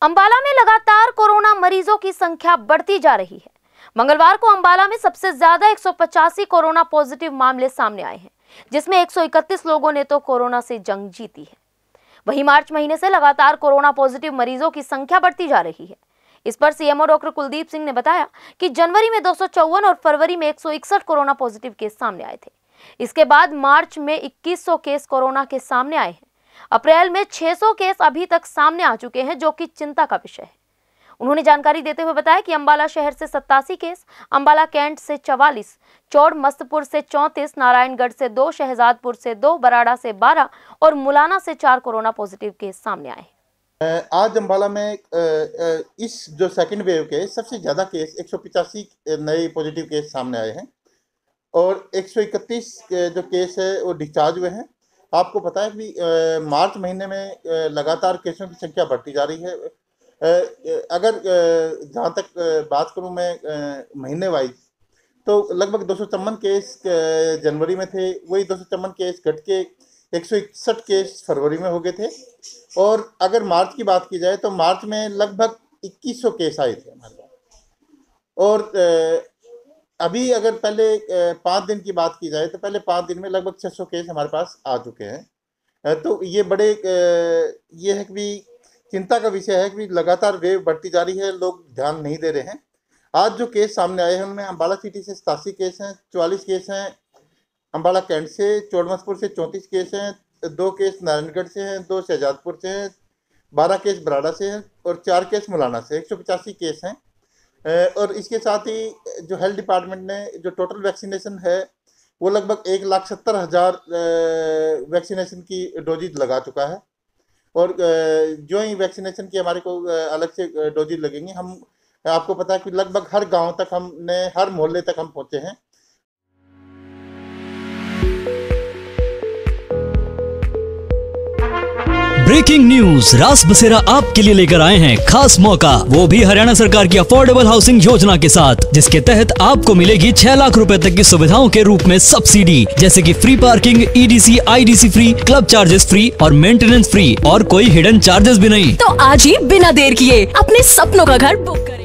अंबाला में लगातार कोरोना मरीजों की संख्या बढ़ती जा रही है। मंगलवार को अंबाला में सबसे ज्यादा 185 कोरोना पॉजिटिव मामले सामने आए हैं, जिसमें 131 लोगों ने तो कोरोना से जंग जीती है। वहीं मार्च महीने से लगातार कोरोना पॉजिटिव मरीजों की संख्या बढ़ती जा रही है। इस पर सीएमओ डॉक्टर कुलदीप सिंह ने बताया कि जनवरी में 254 और फरवरी में 161 कोरोना पॉजिटिव केस सामने आए थे। इसके बाद मार्च में 2100 केस कोरोना के सामने आए हैं। अप्रैल में 600 केस अभी तक सामने आ चुके हैं, जो कि चिंता का विषय है। उन्होंने जानकारी देते हुए बताया कि अंबाला शहर से 87 केस, अंबाला कैंट से 44, चौड़ मस्तपुर से 34, नारायणगढ़ से 2, शहजादपुर से 2, बराड़ा से 12 और मुलाना से 4 कोरोना पॉजिटिव केस सामने आए हैं। आज अंबाला में इस जो सेकंड वेव के सबसे ज़्यादा केस 185 नए पॉजिटिव केस सामने आए हैं और 131 जो केस है वो डिस्चार्ज हुए हैं। आपको पता है कि मार्च महीने में लगातार केसों की संख्या बढ़ती जा रही है। अगर जहाँ तक बात करूँ मैं महीने वाइज, तो लगभग 254 केस जनवरी में थे, वही 254 केस घट के 161 केस फरवरी में हो गए थे। और अगर मार्च की बात की जाए तो मार्च में लगभग 2100 केस आए थे हमारे पास। और अभी अगर पहले 5 दिन की बात की जाए तो पहले 5 दिन में लगभग 600 केस हमारे पास आ चुके हैं। तो ये बड़े ये है कि चिंता का विषय है कि लगातार वेव बढ़ती जा रही है, लोग ध्यान नहीं दे रहे हैं। आज जो केस सामने आए हैं उनमें अंबाला सिटी से 87 केस हैं, 44 केस हैं अंबाला कैंट से, चौड़मसपुर से 34 केस हैं, 2 केस नारायणगढ़ से हैं, 2 शहजादपुर से हैं, 12 केस बराड़ा से हैं और 4 केस मुलाना से। 185 केस हैं। और इसके साथ ही जो हेल्थ डिपार्टमेंट ने जो टोटल वैक्सीनेशन है वो लगभग 1,70,000 वैक्सीनेशन की डोजेज लगा चुका है। और जो ही वैक्सीनेशन की हमारे को अलग से डोजेज लगेंगे, हम आपको पता है कि लगभग हर गांव तक हमने, हर मोहल्ले तक हम पहुंचे हैं। ब्रेकिंग न्यूज, रास बसेरा आपके लिए लेकर आए हैं खास मौका, वो भी हरियाणा सरकार की अफोर्डेबल हाउसिंग योजना के साथ, जिसके तहत आपको मिलेगी 6 लाख रुपए तक की सुविधाओं के रूप में सब्सिडी, जैसे कि free parking, EDC, IDC free, club charges free और मेंटेनेंस फ्री, और कोई हिडन चार्जेस भी नहीं। तो आज ही बिना देर किए अपने सपनों का घर बुक करें।